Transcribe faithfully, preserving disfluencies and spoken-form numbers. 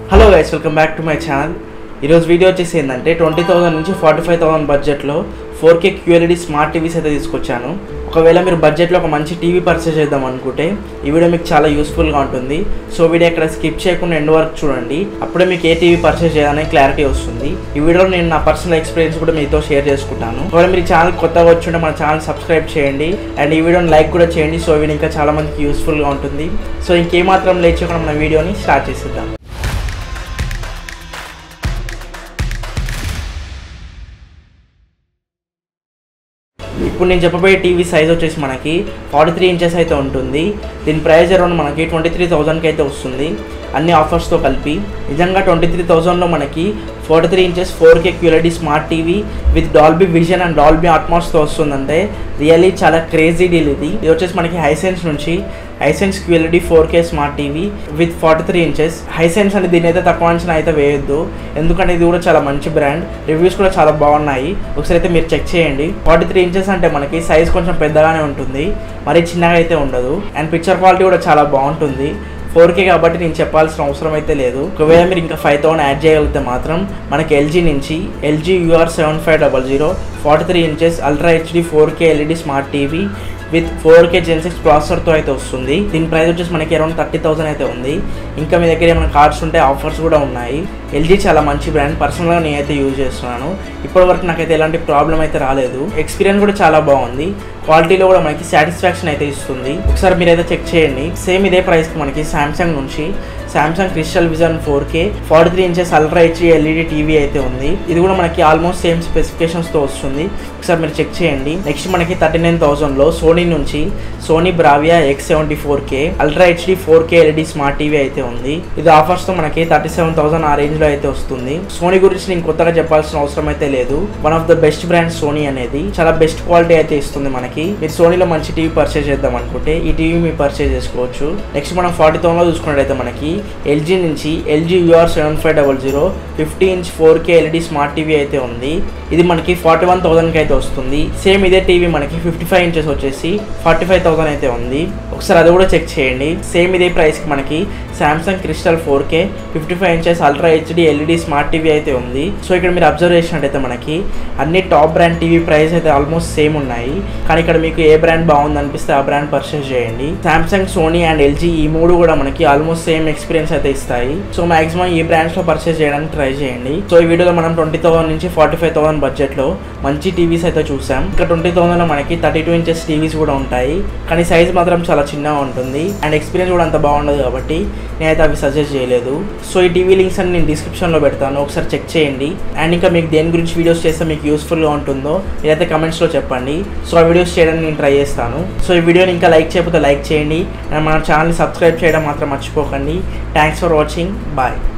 Hello guys, welcome back to my channel. ఈరోజు video వచ్చేసి ఏంటంటే ట్వంటీ థౌసండ్ నుంచి ఫార్టీ ఫైవ్ థౌసండ్ బడ్జెట్లో four K QLED smart TVs అయితే తీసుకొచ్చాను. ఒకవేళ మీరు బడ్జెట్లో ఒక మంచి టీవీ పర్చేస్ చేద్దాం అనుకుంటే ఈ వీడియో మీకు చాలా యూస్ఫుల్గా ఉంటుంది. సో వీడియో ఇక్కడ స్కిప్ చేయకుండా ఎండ్ వరకు చూడండి, అప్పుడే మీకు ఏ టీవీ పర్చేస్ చేయాలనే క్లారిటీ వస్తుంది. ఈ వీడియోలో నేను నా పర్సనల్ ఎక్స్పీరియన్స్ కూడా మీతో షేర్ చేసుకుంటాను. ఒకవేళ మీరు ఛానల్ కొత్తగా వచ్చుంటే మన ఛానల్ సబ్స్క్రైబ్ చేయండి అండ్ ఈ వీడియోని లైక్ కూడా చేయండి. సో వీడియో ఇంకా చాలా మందికి యూస్ఫుల్గా ఉంటుంది. సో ఇంకేమాత్రం లేట్ చేయకుండా మన వీడియోని స్టార్ట్ చేసేద్దాం. ఇప్పుడు నేను చెప్పబోయే టీవీ సైజ్ వచ్చేసి మనకి ఫార్టీ త్రీ ఇంచెస్ అయితే ఉంటుంది. దీని ప్రైస్ అరౌండ్ మనకి ట్వంటీ త్రీ థౌజండ్కి అయితే వస్తుంది అన్ని ఆఫర్స్తో కలిపి. నిజంగా ట్వంటీ త్రీ థౌజండ్లో మనకి forty three inches four K QLED smart TV with Dolby vision and Dolby అట్మాస్తో వస్తుందంటే రియల్లీ చాలా క్రేజీ డీల్ ఇది. ఇది వచ్చేసి మనకి హైసెన్స్ నుంచి Hisense QLED four K smart TV with forty three inches. Hisense అని దీని అయితే తక్కువ అంచనా అయితే వేయొద్దు, ఎందుకంటే ఇది కూడా చాలా మంచి బ్రాండ్. రివ్యూస్ కూడా చాలా బాగున్నాయి, ఒకసారి అయితే మీరు చెక్ చేయండి. ఫార్టీ త్రీ ఇంచెస్ అంటే మనకి సైజ్ కొంచెం పెద్దగానే ఉంటుంది, మరీ చిన్నగా అయితే ఉండదు. అండ్ పిక్చర్ క్వాలిటీ కూడా చాలా బాగుంటుంది. ఫోర్ కే కాబట్టి నేను చెప్పాల్సిన అవసరం అయితే లేదు. ఒకవేళ మీరు ఇంకా ఫైవ్ థౌసండ్ యాడ్ చేయగలిగితే మాత్రం మనకి ఎల్జీ నుంచి LG UR seven five double zero forty three inches ultra HD four K LED smart TV with four K gen six ప్రాసెసర్తో అయితే వస్తుంది. దీని ప్రైస్ వచ్చేసి మనకి అరౌండ్ థర్టీ థౌసండ్ అయితే ఉంది. ఇంకా మీ దగ్గర ఏమైనా కార్డ్స్ ఉంటే ఆఫర్స్ కూడా ఉన్నాయి. ఎల్జీ చాలా మంచి బ్రాండ్, పర్సనల్గా నేనైతే యూజ్ చేస్తున్నాను. ఇప్పటివరకు నాకైతే ఎలాంటి ప్రాబ్లం అయితే రాలేదు. ఎక్స్పీరియన్స్ కూడా చాలా బాగుంది. క్వాలిటీలో కూడా మనకి సాటిస్ఫాక్షన్ అయితే ఇస్తుంది. ఒకసారి మీరైతే చెక్ చేయండి. సేమ్ ఇదే ప్రైస్కి మనకి సామ్సంగ్ నుంచి Samsung crystal vision four K forty three inches ultra HD LED TV అయితే ఉంది. ఇది కూడా మనకి ఆల్మోస్ట్ సేమ్ స్పెసిఫికేషన్స్తో వస్తుంది. ఒకసారి మీరు చెక్ చేయండి. నెక్స్ట్ మనకి థర్టీ నైన్ థౌసండ్లో సోనీ నుంచి Sony Bravia X seventy four K ultra HD four K LED smart TV అయితే ఉంది. ఇది ఆఫర్స్తో మనకి థర్టీ సెవెన్ థౌసండ్ ఆ రేంజ్లో అయితే వస్తుంది. సోనీ గురించి నేను కొత్తగా చెప్పాల్సిన అవసరం అయితే లేదు. One of the best brand Sony అనేది, చాలా బెస్ట్ క్వాలిటీ అయితే ఇస్తుంది మనకి. మీరు సోనీలో మంచి టీవీ పర్చేస్ చేద్దాం అనుకుంటే ఈ టీవీ మీరు పర్చేస్ చేసుకోవచ్చు. నెక్స్ట్ మనం ఫార్టీ థౌసండ్లో చూసుకున్నట్టయితే మనకి ఎల్జీ నుంచి LG UR seven five double zero fifty inch four K LED smart TV అయితే ఉంది. ఇది మనకి ఫార్టీ వన్ థౌసండ్కి అయితే వస్తుంది. సేమ్ ఇదే టీవీ మనకి ఫిఫ్టీ ఫైవ్ ఇంచెస్ వచ్చేసి ఫార్టీ ఫైవ్ థౌసండ్ అయితే ఉంది. ఒకసారి అది కూడా చెక్ చేయండి. సేమ్ ఇదే ప్రైస్కి మనకి Samsung crystal four K fifty five inches ultra HD LED smart TV అయితే ఉంది. సో ఇక్కడ మీరు అబ్జర్వ్ చేసినట్టయితే మనకి అన్ని టాప్ బ్రాండ్ టీవీ ప్రైస్ అయితే ఆల్మోస్ట్ సేమ్ ఉన్నాయి. కానీ ఇక్కడ మీకు ఏ బ్రాండ్ బాగుంది అనిపిస్తే ఆ బ్రాండ్ పర్చేస్ చేయండి. సామ్సంగ్, సోనీ అండ్ ఎల్జీ ఈ మూడు కూడా మనకి ఆల్మోస్ట్ సేమ్ ఎక్స్పీరియన్స్ అయితే ఇస్తాయి. సో మాక్సిమం ఈ బ్రాండ్స్ లో పర్చేస్ చేయడానికి ట్రై చేయండి. సో ఈ వీడియోలో మనం ట్వంటీ థౌసండ్ నుంచి ఫార్టీ ఫైవ్ థౌసండ్ బడ్జెట్ లో మంచి టీవీస్ అయితే చూసాం. ఇంకా ట్వంటీ థౌసండ్ లో మనకి థర్టీ టూ ఇంచెస్ టీవీస్ కూడా ఉంటాయి, కానీ సైజ్ మాత్రం చాలా చిన్నగా ఉంటుంది అండ్ ఎక్స్పీరియన్స్ కూడా అంత బాగుండదు కాబట్టి నేనైతే అవి సజెస్ట్ చేయలేదు. సో ఈ టీవీ లింక్స్ అని నేను డిస్క్రిప్షన్ లో పెడతాను, ఒకసారి చెక్ చేయండి. అండ్ ఇంకా మీకు దేని గురించి వీడియోస్ చేస్తే మీకు యూస్ఫుల్ గా ఉంటుందో మీరైతే కమెంట్స్ లో చెప్పండి. సో ఆ వీడియోస్ చేయడానికి నేను ట్రై చేస్తాను. సో ఈ వీడియోని ఇంకా లైక్ చేయకపోతే లైక్ చేయండి అండ్ మన ఛానల్ని సబ్స్క్రైబ్ చేయడం మాత్రం మర్చిపోకండి. Thanks for watching. బాయ్.